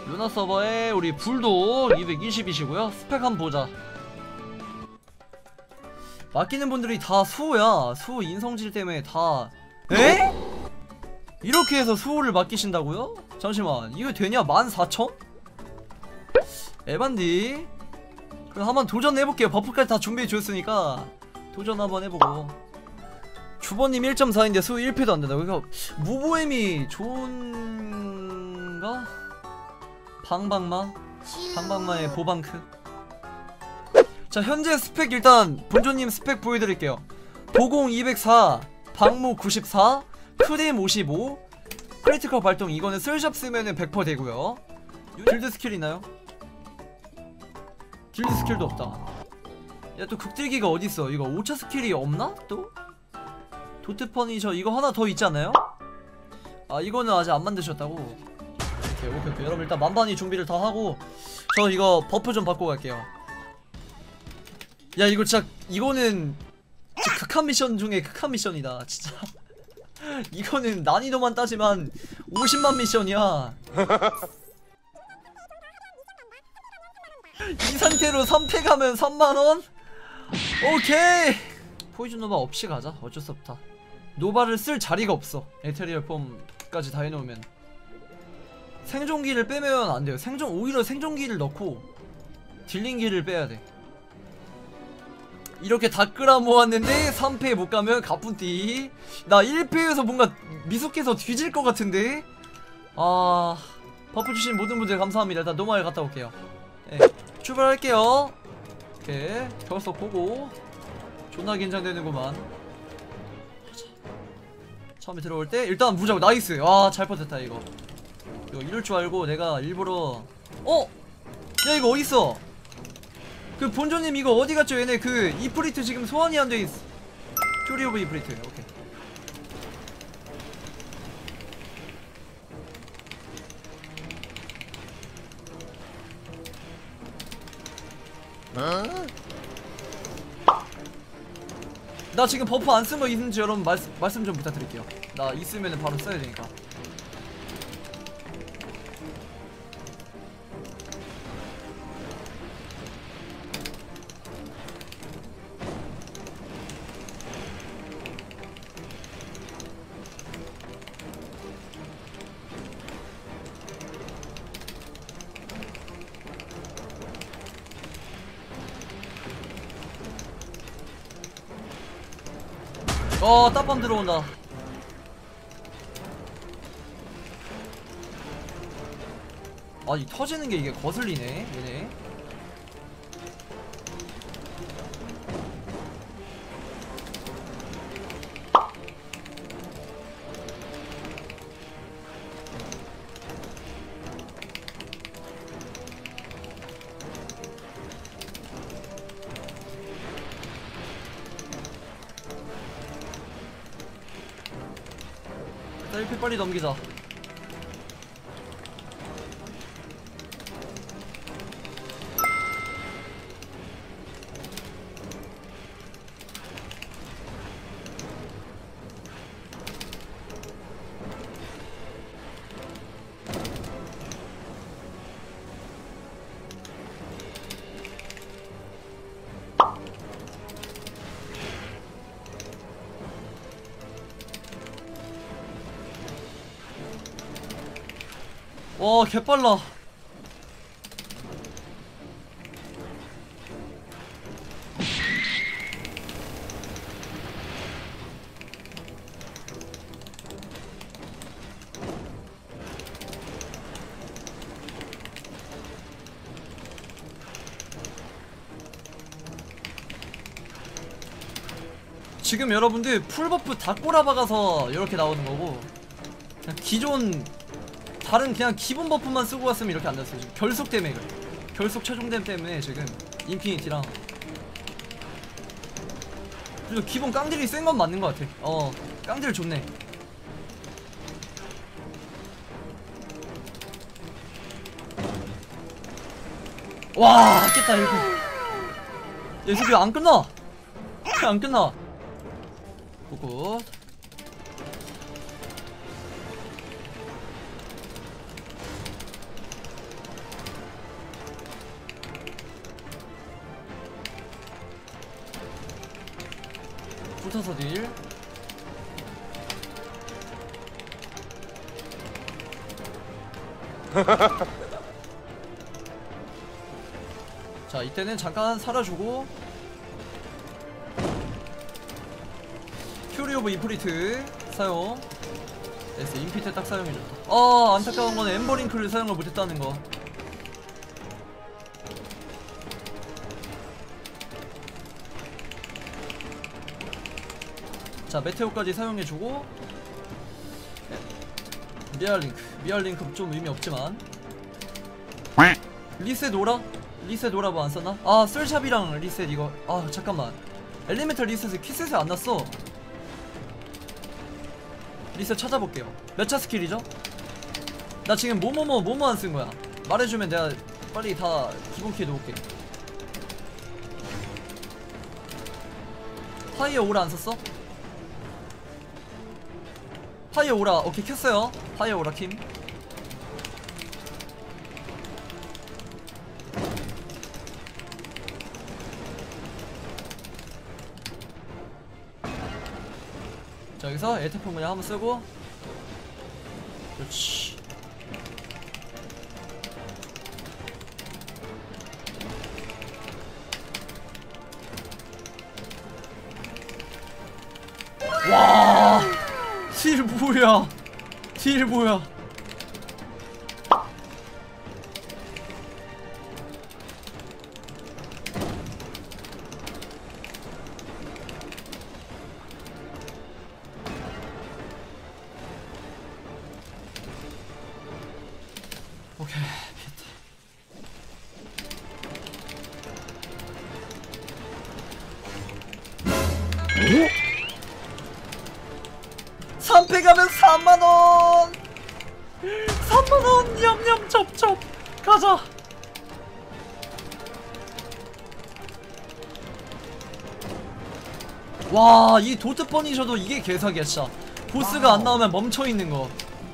루나 서버에 우리 불도 220이시고요 스펙 한번 보자. 맡기는 분들이 다 수호야. 수호 인성질 때문에 다. 에? 이렇게 해서 수호를 맡기신다고요? 잠시만 이거 되냐? 14,000? 에반디. 그럼 한번 도전해볼게요. 버프까지 다 준비해줬으니까 도전 한번 해보고. 주버님 1.4인데 수호 1패도 안된다. 그러니까 무보엠이 좋은가? 방방마의 보방크. 자 현재 스펙 일단 본조님 스펙 보여드릴게요. 도공 204, 방무 94, 크림 55, 크리티컬 발동. 이거는 슬샵 쓰면은 100% 되고요. 길드 스킬 있나요? 길드 스킬도 없다. 야 또 극딜기가 어딨어. 이거 5차 스킬이 없나? 또? 도트 퍼니셔 이거 하나 더 있잖아요? 아 이거는 아직 안 만드셨다고? 오케이. 여러분 일단 만반히 준비를 다 하고 저 이거 버프 좀 받고 갈게요. 야 이거 진짜 이거는 진짜 극한 미션 중에 극한 미션이다 진짜. 이거는 난이도만 따지면 50만 미션이야. 이 상태로 3패 가면 3만원? 오케이. 포이즌 노바 없이 가자. 어쩔 수 없다. 노바를 쓸 자리가 없어. 에테리얼 폼까지 다 해놓으면. 생존기를 빼면 안돼요. 오히려 생존기를 넣고 딜링기를 빼야돼. 이렇게 다 끌어 모았는데 3패 못가면 가뿐띠. 나 1패에서 뭔가 미숙해서 뒤질 것 같은데. 아 버프 주신 모든 분들 감사합니다. 일단 노마를 갔다 올게요. 네, 출발할게요. 오케이 결석 보고. 존나 긴장되는구만. 처음에 들어올 때 일단 무작 나이스. 아 잘 버텼다 이거. 이럴 줄 알고 내가 일부러. 야 이거 어딨어? 그 본조님 이거 어디 갔죠? 얘네 그 이프리트 지금 소환이 안 돼 있어. 퓨리 오브 이프리트. 오케이. 나 지금 버프 안 쓴 거 있는지 여러분 말씀 좀 부탁드릴게요. 나 있으면 바로 써야 되니까. 따밤 들어온다. 아, 이 터지는 게 이게 거슬리네, 얘네. 자, 1피 빨리 넘기자. 와, 개빨라. 지금 여러분들 풀버프 다 꼬라박아서 이렇게 나오는 거고, 그냥 기존 다른 그냥 기본 버프만 쓰고 왔으면 이렇게 안 됐어요. 지금 결속 때문에 그래. 결속 최종됨 때문에 지금 인피니티랑. 그리고 기본 깡딜이 센 건 맞는 것 같아. 깡딜 좋네. 와, 깼다 이거. 얘 수비 안 끝나. 안 끝나. 굿굿. 붙어서 딜. 자, 이때는 잠깐 살아주고 퓨리 오브 인프리트 사용. 됐어, 인피트 딱 사용해줬다. 안타까운 건 엠버링크를 사용을 못했다는 거. 자, 메테오까지 사용해주고 미알링크 좀 의미 없지만 리셋 오라? 리셋 오라 뭐 안 썼나? 쓸샵이랑 리셋 이거. 잠깐만, 엘리멘탈 리셋을 키셋에 안 났어. 리셋 찾아볼게요. 몇 차 스킬이죠? 나 지금 뭐뭐 안 쓴 거야. 말해주면 내가 빨리 다 기본 키에 놓을게. 파이어 오라 안 썼어? 파이어 오라 오케이 켰어요. 파이어 오라 킴. 자, 여기서 에테폰 그냥 한번 쓰고. 그렇지. 와, 딜 뭐야? 딜 뭐야? 오케이. 3패 가면 3만원! 3만원! 냠냠 첩첩! 가자! 와, 이 도트 퍼니셔도 이게 개사기야 진짜. 보스가 안 나오면 멈춰있는 거.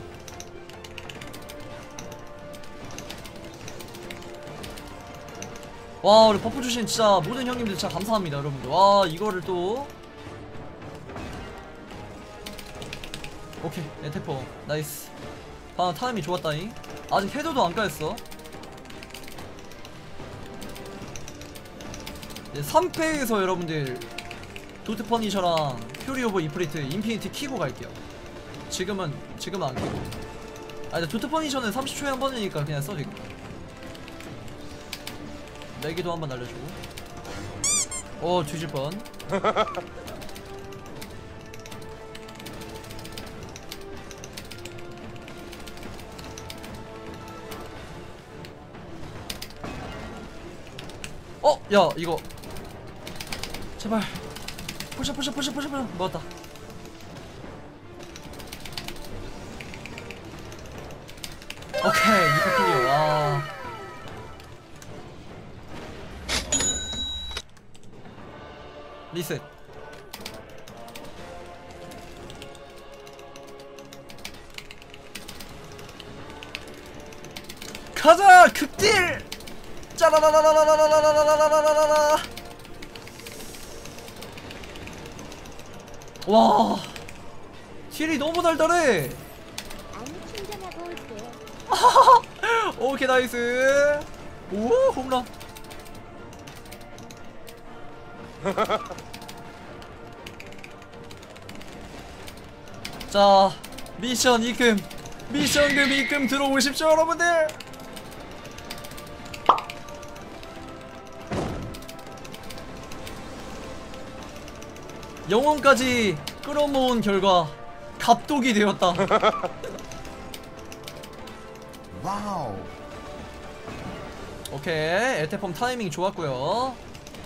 와, 우리 버프 주신 진짜 모든 형님들 진짜 감사합니다 여러분들. 와, 이거를 또 오케이. 에테포 나이스. 타임이 좋았다잉. 아직 헤더도 안 까였어. 3패에서 여러분들 도트 퍼니셔랑 퓨리 오브 인프리트 인피니티 키고 갈게요. 지금은 안 키고. 근데 도트 퍼니셔는 30초에 한 번이니까 그냥 써주겠다. 내기도 한번 날려주고. 뒤질 뻔. 야, 이거 제발 포션 먹었다. 오케이, 2패 클리어. 와, 리셋. 가자! 극딜! 짜라라라라라라라라라라라라라라. 와, 딜이 너무 달달해. 충전하고 올게. 오케이, 나이스. 오, 홈런. 자, 미션 입금 들어오십시오 여러분들. 영혼까지 끌어모은 결과 갑독이 되었다. 와우. 오케이, 에테폼 타이밍 좋았고요.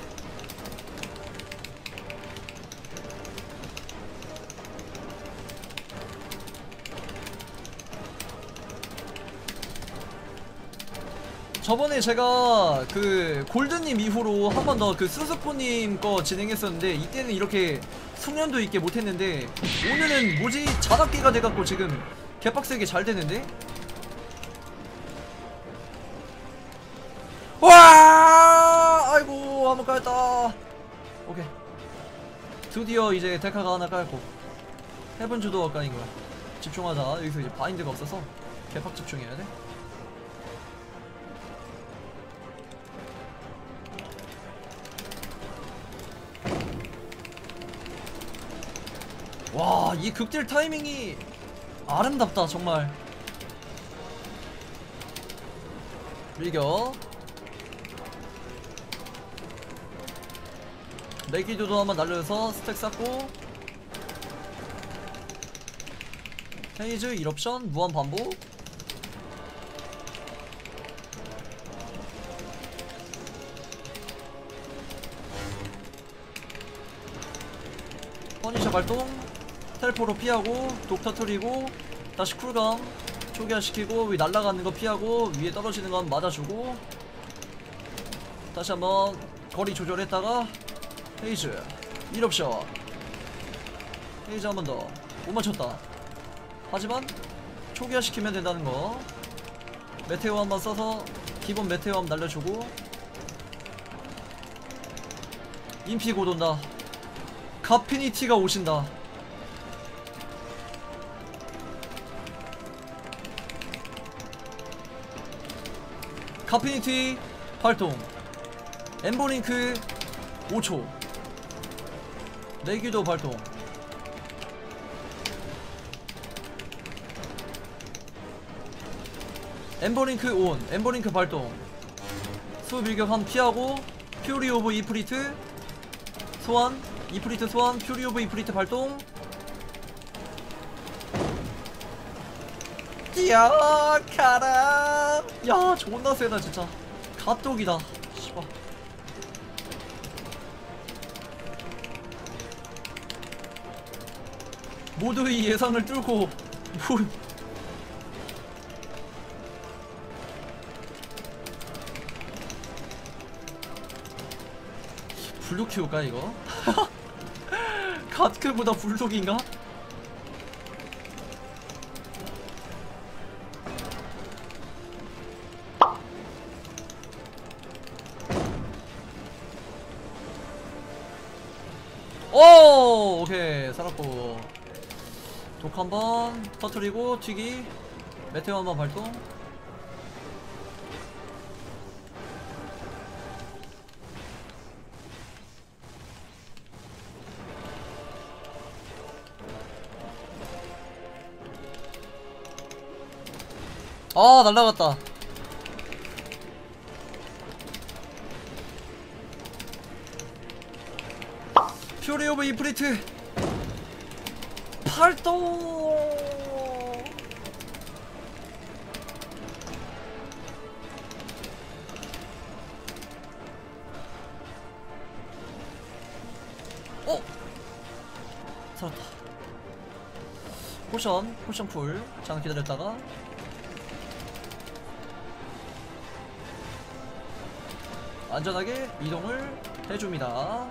저번에 제가 그 골드님 이후로 한 번 더 그 스스포님 거 진행했었는데 이때는 이렇게 숙련도 있게 못했는데 오늘은 뭐지 자답기가 돼갖고 지금 개빡세게 잘 되는데. 와, 아이고 한번 까였다. 오케이. 드디어 이제 데카가 하나 깔고 헤븐 주도가 깔인 거야. 집중하자. 여기서 이제 바인드가 없어서 개팍 집중해야 돼. 와, 이 극딜 타이밍이 아름답다 정말. 밀격. 내기도도 한번 날려서 스택 쌓고 헤이즈 1옵션 무한 반복. 퍼니셔 발동. 텔포로 피하고 독 터트리고 다시 쿨감 초기화시키고 위 날아가는 거 피하고 위에 떨어지는 건 맞아주고 다시 한번 거리 조절했다가 헤이즈 1옵션 헤이즈 한 번 더 못 맞췄다. 하지만 초기화시키면 된다는 거. 메테오 한번 써서 기본 메테오 한번 날려주고 인피 곧 온다. 가피니티가 오신다. 가피니티 발동. 엠버링크 5초. 내기도 발동. 엠버링크 온. 엠버링크 발동. 수빌격 한 피하고 퓨리 오브 이프리트 소환. 이프리트 소환. 퓨리 오브 이프리트 발동. 야 가라. 야 존나 세다 진짜. 갓독이다 씨발. 모두의 예상을 뚫고 블루 키울까 이거? 갓크보다 블록인가? 오 오케이 살았고 독 한번 터트리고 튀기. 메테오 한번 발동. 아 날라갔다. 퓨리 오브 이프리트 발동. 어? 살았다. 포션 풀. 잠깐 기다렸다가 안전하게 이동을 해줍니다.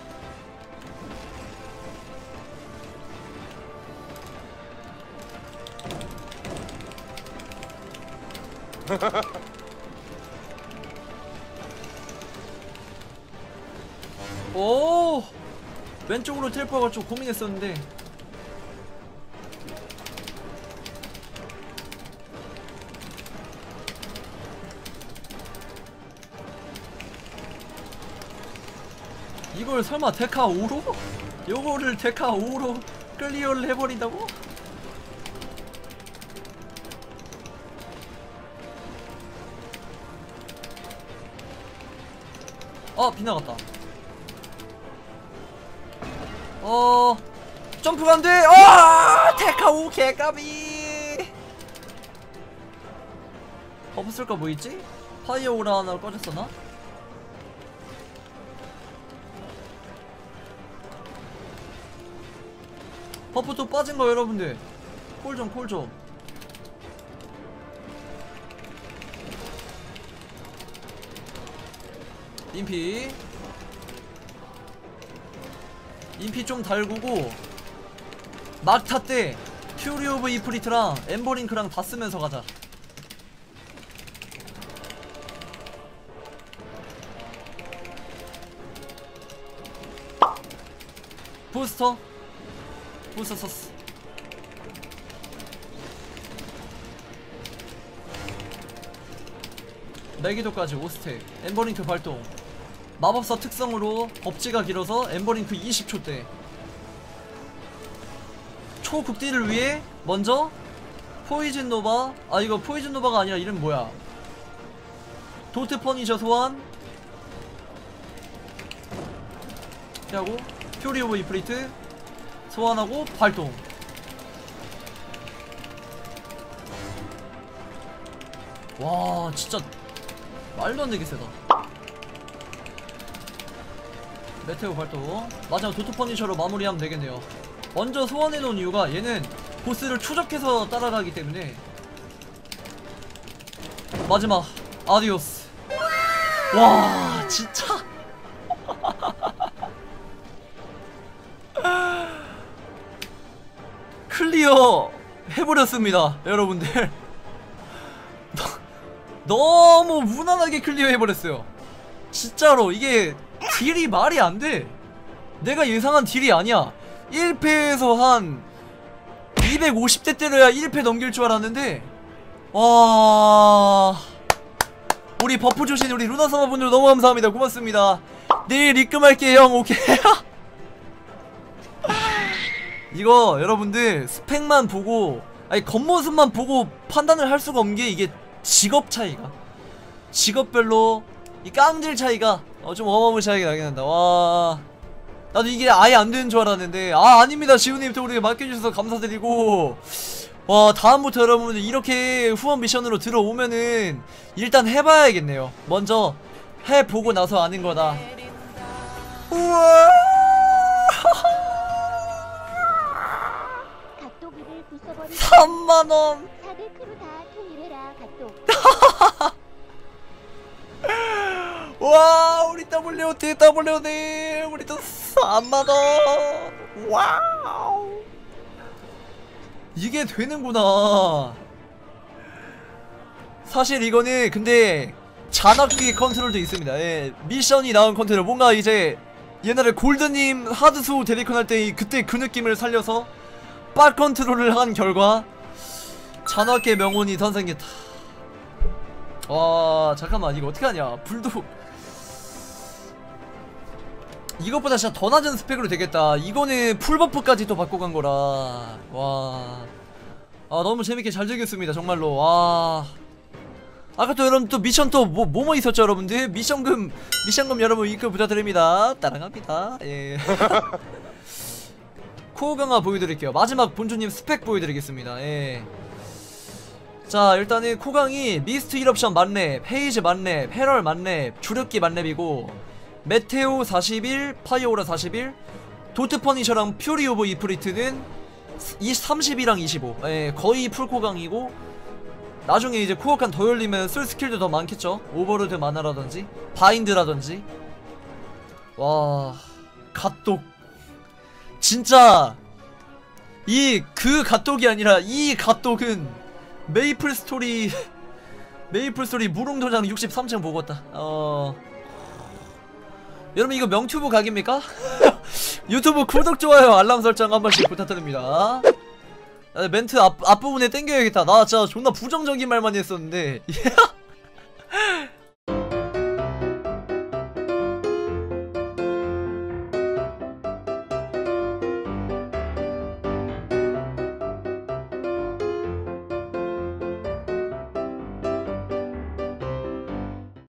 오 왼쪽으로 텔포가 좀 고민했었는데 이걸 설마 데카 5로? 요거를 데카 5로 클리어를 해버린다고? 빗나갔다. 점프가 안돼. 데카 5 개까비. 버프 쓸까 뭐 있지? 파이어 오라 하나 꺼졌었나? 버프 또 빠진 거 여러분들 콜 좀 인피 좀 달구고 막타 때 퓨리 오브 이프리트랑 엠버링크랑 다 쓰면서 가자. 부스터 썼어. 매기도까지 5스택. 엠버링크 발동. 마법사 특성으로 법지가 길어서 엠버링크 20초대. 초극딜을 위해 먼저 포이즌 노바. 아 이거 포이즌 노바가 아니라 이름 뭐야, 도트 퍼니셔 소환 하고 퓨리 오브 이프리트 소환하고 발동. 와 진짜 말도 안 되게 세다. 메테오 발동. 마지막 도트 퍼니셔로 마무리하면 되겠네요. 먼저 소환해놓은 이유가 얘는 보스를 추적해서 따라가기 때문에. 마지막 아디오스. 와 진짜 클리어 해버렸습니다 여러분들. 너무 무난하게 클리어 해버렸어요 진짜로. 이게 딜이 말이 안돼. 내가 예상한 딜이 아니야. 1패에서 한 250대 때려야 1패 넘길 줄 알았는데, 와 우리 버프 주신 우리 루나사마분들 너무 감사합니다. 고맙습니다. 내일 입금할게 형. 오케이. 이거 여러분들 스펙만 보고, 아니 겉모습만 보고 판단을 할 수가 없는 게, 이게 직업 차이가, 직업별로 이 깡질 차이가 좀 어마무시하게 나긴 한다. 와 나도 이게 아예 안 되는 줄 알았는데, 아 아닙니다 지훈님, 또 우리가 맡겨주셔서 감사드리고. 와 다음부터 여러분들 이렇게 후원 미션으로 들어오면은 일단 해봐야겠네요. 먼저 해보고 나서 아는 거다. 우와. 갓도기를 부숴버리고 3만원. 4대 크루 다 통일해라 갓도. 와 우리 WD 우리 또 3만원. 와우 이게 되는구나. 사실 이거는 근데 잔악기 컨트롤도 있습니다. 예, 미션이 나온 컨트롤, 뭔가 이제 옛날에 골드님 하드소울 데리컨 할 때 그때 그 느낌을 살려서 빡 컨트롤을 한 결과 잔악기의 명운이 탄생했다. 와 잠깐만 이거 어떡하냐. 불도 이것보다 진짜 더 낮은 스펙으로 되겠다. 이거는 풀버프까지 또 바꿔 간 거라. 와. 아 너무 재밌게 잘 즐겼습니다 정말로. 와. 아까 또 여러분 또 미션 또 뭐 있었죠 여러분들? 미션금 여러분 입금 부탁드립니다. 따라갑니다. 예. 코어 강화 보여드릴게요. 마지막 본주님 스펙 보여드리겠습니다. 예. 자 일단은 코강이 미스트 이럽션 만렙, 헤이즈 만렙, 헤럴 만렙, 주력기 만렙이고, 메테오 41, 파이오라 41, 도트 퍼니셔랑 퓨리 오브 이프리트는 30이랑 25. 예, 거의 풀코강이고, 나중에 이제 코어칸 더 열리면 쓸 스킬도 더 많겠죠. 오버로드 마나라든지 바인드라든지. 와 갓독 진짜 이 그 갓독이 아니라 이 갓독은 메이플 스토리 무릉도장 63층 보겠다. 여러분 이거 명튜브 각입니까? 유튜브 구독, 좋아요, 알람 설정 한 번씩 부탁드립니다. 멘트 앞부분에 땡겨야겠다. 나 진짜 존나 부정적인 말만 했었는데